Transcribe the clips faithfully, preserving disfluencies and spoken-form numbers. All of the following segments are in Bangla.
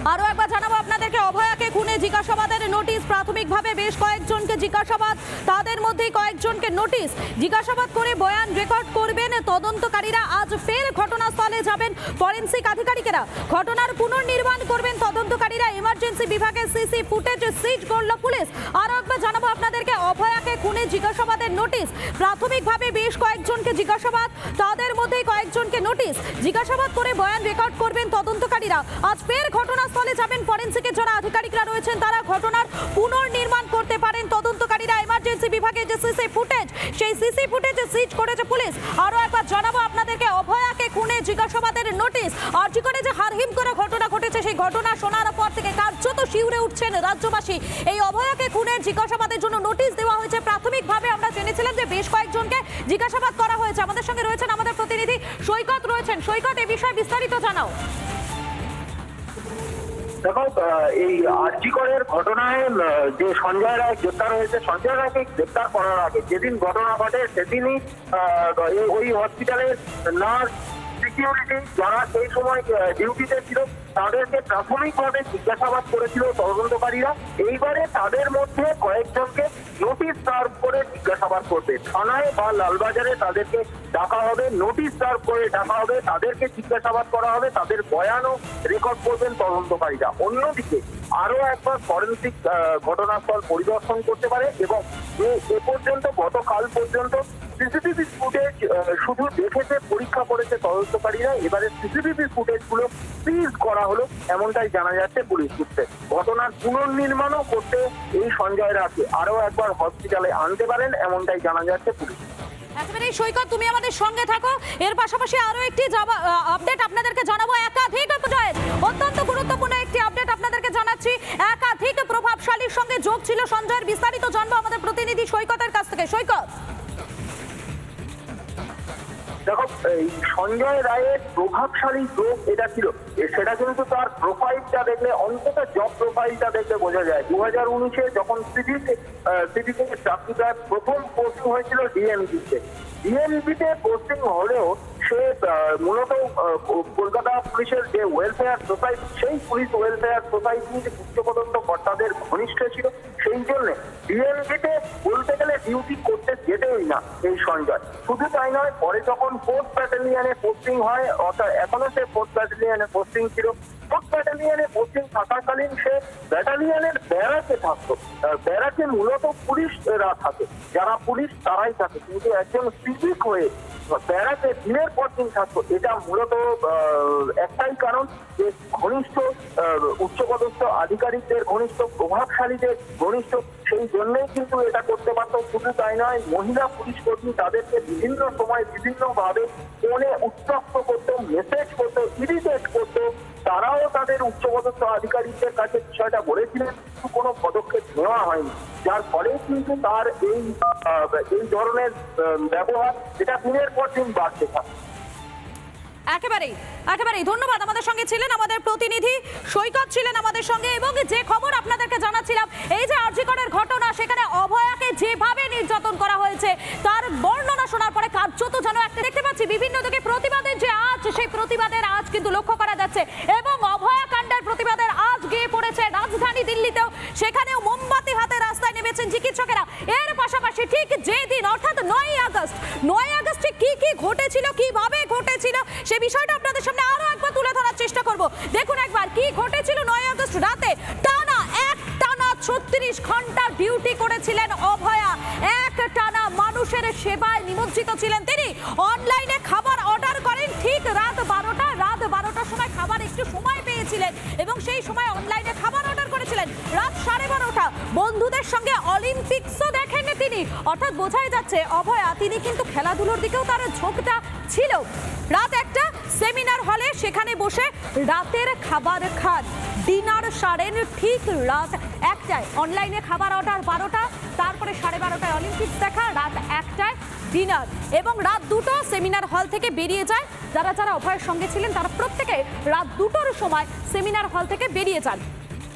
আরো একবার জানাবো আপনাদেরকে, অভয়াকে খুনে জিজ্ঞাসাবাদের নোটিশ, প্রাথমিকভাবে বেশ কয়েকজনকে জিজ্ঞাসাবাদ, তাদের মধ্যেই কয়েকজনকে নোটিশ। জিজ্ঞাসাবাদ করে বয়ান রেকর্ড করবেন তদন্তকারীরা। আজ ফের ঘটনাস্থলে যাবেন ফরেনসিক আধিকারিকেরা, ঘটনার পুনর্নির্মাণ করবেন তদন্তকারীরা। ইমার্জেন্সি বিভাগের সিসি ফুটেজ সিজ করল পুলিশ। আরো একবার জানাবো আপনাদেরকে, অভয়াকে খুনে জিজ্ঞাসাবাদের নোটিশ, প্রাথমিকভাবে বেশ কয়েকজনকে জিজ্ঞাসাবাদ, তাদের মধ্যেই কয়েকজনকে নোটিশ। জিজ্ঞাসাবাদ করে বয়ান রেকর্ড করবেন তদন্তকারীরা। আজ ফের ঘটনাস্থলে যাবেন ফরেনসিকের যারা আধিকারিকরা রয়েছেন, তারা ঘটনার পুনর্নির্মাণ করতে পারেন তদন্তকারীরা। ইমার্জেন্সি বিভাগের যে সিসি ফুটেজ, সেই সিসি ফুটেজ সিজ করেছে পুলিশ। আরো একবার জানাবো আপনাদেরকে, অভয়াকে খুনে জিজ্ঞাসাবাদের নোটিশ। আরজি করে যে হারহিম করে ঘটনা ঘটেছে, সেই ঘটনা শোনার পর থেকে কার্যত শিউরে উঠছেন রাজ্যবাসী। এই অভয়াকে খুনের জিজ্ঞাসাবাদের জন্য নোটিশ দেওয়া হয়েছে। প্রাথমিকভাবে আমরা জেনেছিলাম যে বেশ কয়েকজনকে জিজ্ঞাসাবাদ করা হয়েছে। আমাদের সঙ্গে রয়েছেন আমাদের প্রতিনিধি সৈকত রয়েছেন। সৈকত, এই বিষয়ে বিস্তারিত জানাও। দেখো, এই আরজি করের ঘটনায় যে সঞ্জয় রায় গ্রেপ্তার হয়েছে, সঞ্জয় রায়কে গ্রেপ্তার করার আগে যেদিন ঘটনা ঘটে সেদিনই ওই হসপিটালের নার্স, সিকিউরিটি যারা সেই সময় ডিউটিতে ছিল, তাদেরকে প্রাথমিকভাবে জিজ্ঞাসাবাদ করেছিল তদন্তকারীরা। এইবারে তাদের মধ্যে কয়েকজনকে নোটিশ সার্ভ করে জিজ্ঞাসাবাদ করবে। থানায় বা লালবাজারে তাদেরকে ডাকা হবে, নোটিশ সার্ভ করে ডাকা হবে, তাদেরকে জিজ্ঞাসাবাদ করা হবে, তাদের বয়ানও রেকর্ড করবেন তদন্তকারীরা। অন্যদিকে আরো একবার ফরেনসিক ঘটনাস্থল পরিদর্শন করতে পারে এবং এ পর্যন্ত গতকাল পর্যন্ত সিসিটিভি ফুটেজ শুধু দেখেছে, পরীক্ষা করেছে তদন্তকারীরা। এবারে সিসিটিভি ফুটেজ গুলো সিজ করা হলো, এমনটাই জানা যাচ্ছে পুলিশ সূত্রে। ঘটনার পুনর্নির্মাণও করতে এই সঞ্জয় রায়কে আরো একবার হসপিটালে আনতে পারেন, এমনটাই জানা যাচ্ছে পুলিশ। একেবারে সৈকত, তুমি আমাদের সঙ্গে থাকো। এর পাশাপাশি আরো একটি আপডেট আপনাদেরকে জানাবো। একাধিক অত্যন্ত গুরুত্বপূর্ণ একটি আপডেট আপনাদেরকে জানাচ্ছি। একাধিক প্রভাবশালীর সঙ্গে যোগ ছিল সঞ্জয়ের, বিস্তারিত জানবো আমাদের প্রতিনিধি সৈকতের কাছ থেকে। সৈকত, দেখো, এই সঞ্জয় রায়ের প্রভাবশালী যোগ এটা ছিল, সেটা কিন্তু তার প্রোফাইলটা দেখলে, অন্তত জব প্রোফাইলটা দেখলে বোঝা যায়। দু হাজার উনিশে যখন সিটিতে সিটি থেকে চাকরিটা প্রথম পোস্টিং হয়েছিল ডিএমপিতে, ডিএমপিতে পোস্টিং হলেও সে মূলত কলকাতা পুলিশের যে ওয়েলফেয়ার সোসাইটি, সেই পুলিশ ওয়েলফেয়ার সোসাইটির উচ্চপদস্থ কর্তাদের ঘনিষ্ঠ ছিল। সেই জন্য ডিএমপিতে বলতে গেলে ডিউটি করতে যেতেই না এই সঞ্জয়। শুধু তাই নয়, পরে যখন ফোর্থ ব্যাটালিয়নে পোস্টিং হয়, অর্থাৎ এখনো সে ফোর্থ ব্যাটালিয়নে পোস্টিং ছিল, ফোর্থ ব্যাটালিয়নে পোস্টিং থাকাকালীন সে ব্যাটালিয়নের ব্যারাকে থাকতো। ব্যারাকে মূলত পুলিশরা থাকে, যারা পুলিশ তারাই থাকে, কিন্তু একজন সিভিক হয়ে ব্যারাকে দিনের পর দিন থাকতো। এটা মূলত একটাই কারণ যে ঘনিষ্ঠ উচ্চপদস্থ আধিকারিকদের ঘনিষ্ঠ, প্রভাবশালীদের ঘনিষ্ঠ, সেই জন্যই কিন্তু এটা করতে পারতো। শুধু তাই নয়, মহিলা পুলিশ কর্মী তাদেরকে বিভিন্ন সময় বিভিন্নভাবে ফোনে উত্তপ্ত করতো, মেসেজ করতো, ইরিটেট করতো। তারাও তাদের উচ্চপদস্থ আধিকারিকদের কাছে বিষয়টা বলেছিলেন, কিন্তু কোনো পদক্ষেপ নেওয়া হয়নি, যার ফলে কিন্তু তার এই এই ধরনের ব্যবহার এটা দিনের পর দিন বাড়তে থাকে। একেবারেই একেবারেই ধন্যবাদ। আমাদের সঙ্গে ছিলেন আমাদের প্রতিনিধি সৈকত, ছিলেন আমাদের সঙ্গে। এবং যে খবর আপনাদেরকে জানাচ্ছিলাম, এই যে আরজি করের ঘটনা, সেখানে অভয়াকে যেভাবে নির্যাতন করা হয়েছে তার বর্ণনা শোনার পরে কার্যত যেন একটা দেখতে পাচ্ছি বিভিন্ন দিকে প্রতিবাদের যে আজ, সেই প্রতিবাদের আজ কিন্তু লক্ষ্য করা যাচ্ছে। এবং অভয়া কাণ্ডের প্রতিবাদের আজ গিয়ে পড়েছে রাজধানী দিল্লিতেও, সেখানেও মোমবাতি হাতে রাস্তায় নেমেছেন চিকিৎসকেরা। এর পাশাপাশি ঠিক যেদিন, অর্থাৎ নয়ই আগস্ট, নয় আগস্টে কি কি ঘটেছিল, কিভাবে ঘটেছিল, সে বিষয়টা আপনাদের সামনে আরো একবার তুলে ধরার চেষ্টা করব। দেখুন একবার কি ঘটেছিল। নয় আগস্ট রাতে টানা এক টানা ছত্রিশ ঘন্টা ডিউটি করেছিলেন অভয়া। এক টানা মানুষের সেবায় নিমজ্জিত ছিলেন তিনি। অনলাইনে খাবার অর্ডার করেন ঠিক রাত বারোটা রাত বারোটার সময় খাবার একটু সময় পেয়েছিলেন এবং সেই সময় অনলাইনে খাবার অর্ডার করেছিলেন। রাত সাড়ে বারোটা বন্ধুদের সঙ্গে অলিম্পিক্সও দেখেন তিনি। অর্থাৎ বোঝাই যাচ্ছে অভয়া তিনি কিন্তু খেলাধুলোর দিকেও তার ঝোঁকটা ছিল। রাত একটা সেমিনার হলে সেখানে বসে রাতের খাবার খান, ডিনার সারেন ঠিক রাত একটায়। অনলাইনে খাবার অর্ডার বারোটা, তারপরে সাড়ে বারোটায় অলিম্পিক্স দেখা, রাত একটায় ডিনার এবং রাত দুটো সেমিনার হল থেকে বেরিয়ে যায়। যারা যারা অভয়ের সঙ্গে ছিলেন তারা প্রত্যেকে রাত দুটোর সময় সেমিনার হল থেকে বেরিয়ে যান।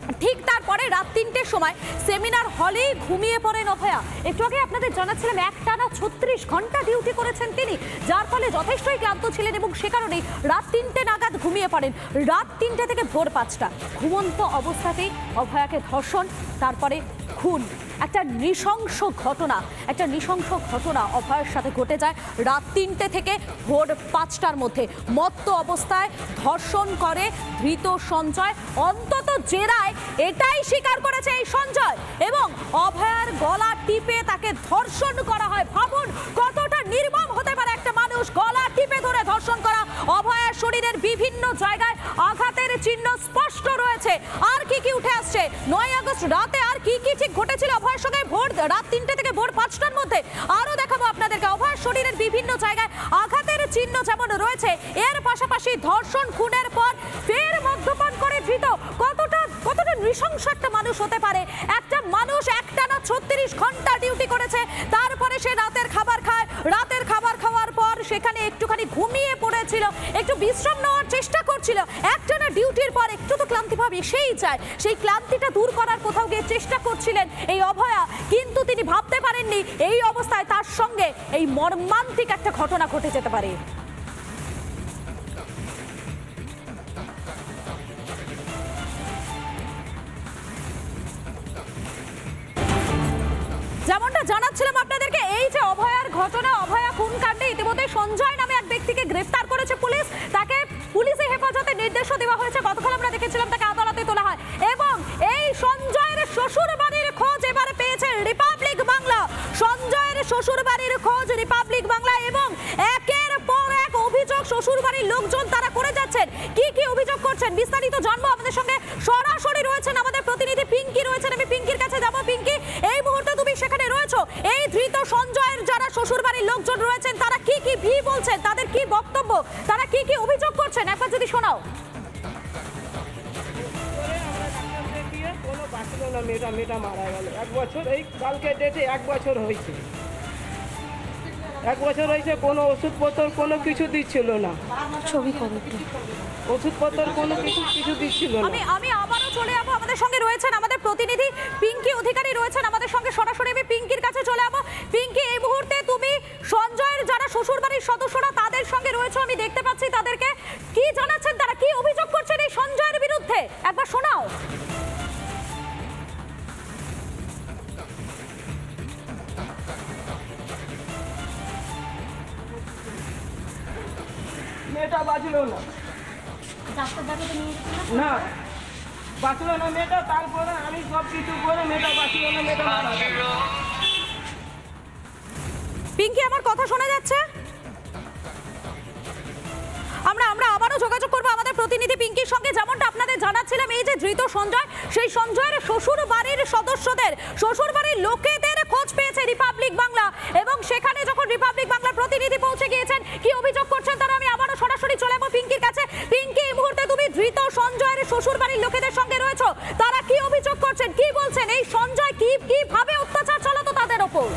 ঠিক তারপরে রাত তিনটের সময় সেমিনার হলেই ঘুমিয়ে পড়েন অভয়া। একটু আগে আপনাদের জানাচ্ছিলাম একটানা ছত্রিশ ঘন্টা ডিউটি করেছেন তিনি, যার ফলে যথেষ্টই ক্লান্ত ছিলেন এবং সে কারণেই রাত তিনটে নাগাদ ঘুমিয়ে পড়েন। রাত তিনটে থেকে ভোর পাঁচটা ঘুমন্ত অবস্থাতেই অভয়াকে ধর্ষণ, তারপরে খুন। একটা নৃশংস ঘটনা, একটা নৃশংস ঘটনা অভয়ের সাথে ঘটে যায় রাত তিনটে থেকে ভোর পাঁচটার মধ্যে। মত্ত অবস্থায় ধর্ষণ করে ধৃত সঞ্জয়। অন্তত জেরায় এটাই স্বীকার করেছে এই সঞ্জয়, এবং অভয়ার গলা টিপে তাকে ধর্ষণ করা হয়। ভাবুন কতটা নির্মম হতে পারে একটা মানুষ, গলা টিপে ধরে ধর্ষণ করা। অভয়ার শরীরের বিভিন্ন জায়গায় আঘাতের চিহ্ন স্পষ্ট রয়েছে। আর কি কি উঠে আসছে নয় আগস্ট রাতে, আর কি কি ঠিক ঘটেছিল অভয়ের সঙ্গে ভোর রাত তিনটে থেকে ভোর পাঁচটার মধ্যে আরো দেখাবো আপনাদেরকে। অভয়ের শরীরের বিভিন্ন জায়গায় আঘাতের চিহ্ন যেমন রয়েছে, এর পাশাপাশি ধর্ষণ, খুনের পর ফের মদ্যপান করে ধৃত। কতটা কতটা নৃশংস একটা মানুষ হতে পারে একটা মানুষ। একটানা ছত্রিশ ঘন্টা ডিউটি করেছে, তারপরে সে রাতের খাবার খায়। রাতের খাবার খাওয়ার পর সেখানে একটুখানি ঘুমিয়ে পড়েছিল, একটু বিশ্রাম নেওয়ার চেষ্টা করছিল। একটানা ডিউটির পর একটু তো ক্লান্তি ভাব এসেই যায়, সেই ক্লান্তিটা দূর করার কোথাও গিয়ে চেষ্টা করছিলেন এই অভয়া, কিন্তু তিনি ভাবতে পারেননি এই অবস্থায় তার সঙ্গে এই মর্মান্তিক একটা ঘটনা ঘটে যেতে পারে। যেমনটা জানাচ্ছিলাম আপনাদেরকে, এই যে অভয়ার ঘটনা, অভয়া খুন কাণ্ডে ইতিমধ্যে সঞ্জয় নামে এক ব্যক্তিকে গ্রেফতার করেছে পুলিশ। তাকে পুলিশের হেফাজতে নির্দেশও দেওয়া হয়েছে। গতকাল আমরা দেখেছিলাম তাকে আদালতে তোলা হয়, এবং এই সঞ্জয়ের শ্বশুর বাড়ির খোঁজ এবারে পেয়েছে রিপাবলিক বাংলা। সঞ্জয়ের শ্বশুর বাড়ির খোঁজ রিপাবলিক বাংলা, এবং একের পর এক অভিযোগ শ্বশুর বাড়ির লোকজন তারা করে যাচ্ছেন। কি কি অভিযোগ করছেন বিস্তারিত জানবো। আমাদের সঙ্গে সরাসরি রয়েছেন আমাদের প্রতিনিধি পিঙ্কি রয়েছেন, আমি পিঙ্কির কাছে যাবো। পিঙ্কি, এই মুহূর্তে তুমি সেখানে রয়েছো, এই ধৃত সঞ্জয়ের যারা শ্বশুর বাড়ির লোকজন রয়েছেন তারা কি কি ভি বলছেন, তাদের কি বক্তব্য, তারা কি কি অভিযোগ করছেন, একবার যদি শোনাও। মেয়েটা মেয়েটা মারা গেল এক বছর, এই কালকে ডেটে এক বছর হয়েছে। এক বছর হয়েছে, কোনো ওষুধপত্র কোনো কিছু দিচ্ছিল না। ছবি করো, ওষুধপত্র কোনো কিছু কিছু দিচ্ছিল না। আমি আমি আবারও চলে যাবো। আমাদের সঙ্গে রয়েছেন আমাদের প্রতিনিধি পিঙ্কি অধিকারী রয়েছেন আমাদের সঙ্গে সরাসরি। আমি পিঙ্কির কাছে চলে যাবো। পিঙ্কি, এই মুহূর্তে তুমি সঞ্জয়ের যারা শ্বশুর বাড়ির সদস্যরা তাদের সঙ্গে রয়েছে, আমি দেখতে পাচ্ছি তাদেরকে। কি জানাচ্ছেন তারা, কি অভিযোগ করছেন এই সঞ্জয়ের বিরুদ্ধে, একবার শোনাও। মেয়েটা বাঁচলো না, না বাঁচলো না মেয়েটা। তারপরে আমি সব কিছু করে মেয়েটা বাঁচলো না, মেয়েটা মারা গেল। পিঙ্কি, আমার কথা শোনা যাচ্ছে? আমরা আমরা আবারও যোগাযোগ করবো আমাদের প্রতিনিধি পিঙ্কির সঙ্গে। যেমনটা আপনাদের জানাচ্ছিলাম, এই যে ধৃত সঞ্জয়, সেই সঞ্জয়ের শ্বশুর বাড়ির সদস্যদের, শ্বশুর বাড়ির লোকেদের খোঁজ পেয়েছে রিপাবলিক বাংলা, এবং সেখানে যখন রিপাবলিক বাংলার প্রতিনিধি পৌঁছে গিয়েছেন, কি অভিযোগ করছেন তারা, আমি আবারও সরাসরি চলে যাবো পিঙ্কির কাছে। পিঙ্কি, এই মুহূর্তে তুমি ধৃত সঞ্জয়ের শ্বশুর বাড়ির লোকেদের সঙ্গে রয়েছো, তারা কি অভিযোগ করছেন, কি বলছেন, এই সঞ্জয় কি কিভাবে অত্যাচার চালাতো তাদের ওপর?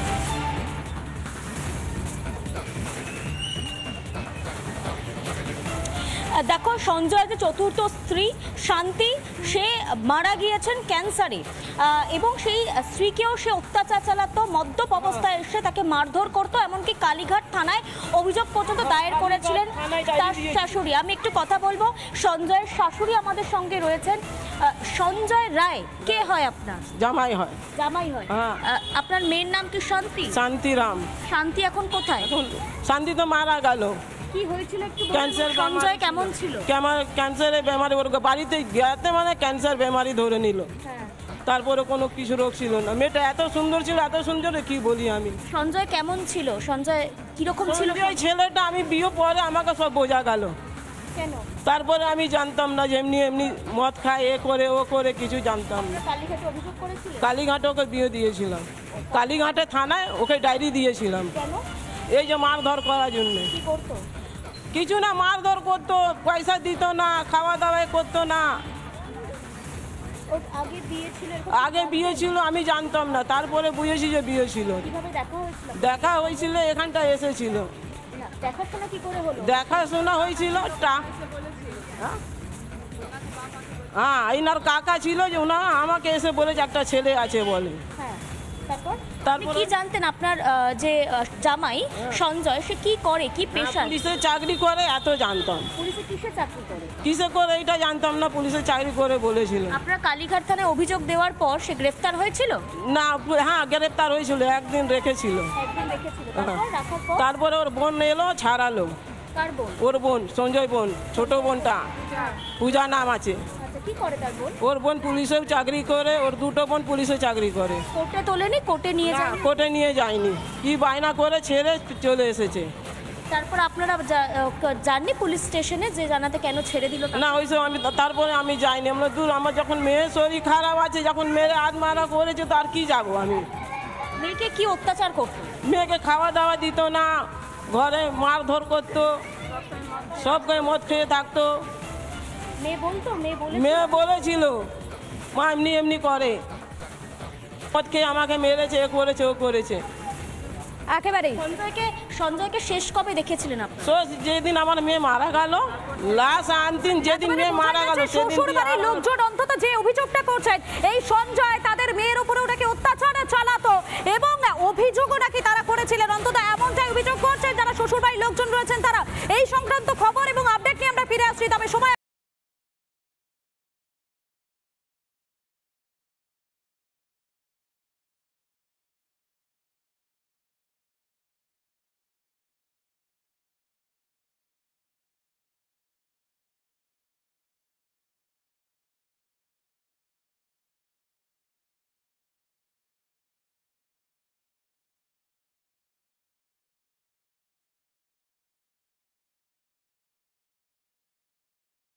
দেখো, সঞ্জয় যে চতুর্থ স্ত্রী শান্তি, সে মারা গিয়েছেন ক্যান্সারে, এবং সেই স্ত্রীকেও সে অত্যাচার চালাতো, মদ্যপ অবস্থায় এসে তাকে মারধর করতো, এমনকি কালীঘাট থানায় অভিযোগ পর্যন্ত দায়ের করেছিলেন তার শাশুড়ি। আমি একটু কথা বলবো, সঞ্জয়ের শাশুড়ি আমাদের সঙ্গে রয়েছেন। সঞ্জয় রায় কে হয় আপনার? জামাই হয়। জামাই হয়। আপনার মেয়ের নাম কি? শান্তি। শান্তিরাম। শান্তি এখন কোথায়? শান্তি তো মারা গেল। কি হয়েছিল একটু ক্যান্সার। সঞ্জয় কেমন ছিল? কেমন ক্যান্সারের বেমারি, ওর বাড়িতে গেতে মানে ক্যান্সার বেমারি ধরে নিল। তারপরে কোনো কিছু রোগ ছিল না। মেয়েটা এত সুন্দর ছিল, এত সুন্দর কি বলি আমি। সঞ্জয় কেমন ছিল? সঞ্জয় কিরকম ছিল? ওই ছেলেটা আমি বিয়ে পরে আমাকে সব বোঝা গেল। কেন? তারপরে আমি জানতাম না যে এমনি এমনি মদ খায়, এ করে ও করে, কিছু জানতাম না। কালীঘাটে অভিযোগ করেছিল? কালীঘাটে ওকে বিয়ে দিয়েছিলাম, কালীঘাটে থানায় ওকে ডায়েরি দিয়েছিলাম। কেন? এই যে মারধর করার জন্য। কি করতো? কিছু না, মারধর করতো, পয়সা দিত না, খাওয়া দাওয়া করতো না। আগে বিয়ে ছিল? আগে বিয়ে ছিল, আমি জানতাম না, তারপরে বুঝেছি যে বিয়ে ছিল। কিভাবে দেখা হয়েছিল? দেখা হয়েছিল, এখানটা এসেছিল। দেখাশোনা কি করে হলো? দেখাশোনা হয়েছিল। হ্যাঁ ইনার কাকা ছিল যে ওনা আমাকে এসে বলেছে একটা ছেলে আছে বলে। হ্যাঁ তারপর আপনি তারপরে- কি জানতেন আপনার আহ, যে আহ, জামাই সঞ্জয় সে কি করে, কি পেশা? পুলিশে চাকরি করে এত জানতাম, পুলিশে কিসে চাকরি করে? কিসে করে এটা জানতাম না, পুলিশে চাকরি করে বলেছিল। আপনার কালীঘাট থানায় অভিযোগ দেওয়ার পর সে গ্রেফতার হয়েছিল? না হ্যাঁ গ্রেপ্তার হয়েছিল, একদিন রেখেছিল। একদিন রেখেছিল, তারপর রাখার পর তারপরে ওর বোন এলো ছাড়ালো, কার বোন? ওর বোন সঞ্জয় বোন, ছোট বোনটা পূজা নাম আছে। আচ্ছা কি করে তার বোন? ওর বোন পুলিশেও চাকরি করে, ওর দুটো বোন পুলিশে চাকরি করে। কোর্টে তোলেনি? কোর্টে নিয়ে না, যান? কোর্টে নিয়ে যায়নি, কি বায়না করে ছেড়ে চলে এসেছে। তারপর আপনারা যা- আহ, যাননি পুলিশ স্টেশনে যে জানাতে কেন ছেড়ে দিল তাকে? না ওইসব আমি তারপরে আমি যাইনি, আমরা দূর, আমার যখন মেয়ের শরীর খারাপ আছে, যখন মেয়ের আত্মারা করেছে তো আর কি যাবো আমি। মেয়েকে কি অত্যাচার করতো? মেয়েকে খাওয়া দাওয়া দিত না, ঘরে মারধর করতো, সব গায়ে মদ খেয়ে থাকতো। মেয়ে বলতো? মেয়ে বলে মেয়ে বলেছিল মা এমনি এমনি করে, মদ খেয়ে আমাকে মেরেছে, এ করেছে ও করেছে। একেবারেই সঞ্জয়কে সঞ্জয়কে শেষ কবে দেখেছিলেন আপনি? তো যেদিন আমার মেয়ে মারা গেল, লাশ আনতিন যেদিন মেয়ে মারা গেল সেদিন শ্বশুর দিয়ে বাড়ির আমার- লোকজন অন্তত যে অভিযোগটা করছেন এই সঞ্জয় তাদের মেয়ের উপরেও নাকি অত্যাচার চালাতো এবং অভিযোগও নাকি তারা করেছিলেন, অন্তত এমনটাই অভিযোগ করছেন যারা শ্বশুর বাড়ির লোকজন রয়েছেন তারা। এই সংক্রান্ত খবর এবং আপডেট নিয়ে আমরা ফিরে আসছি, তবে সময়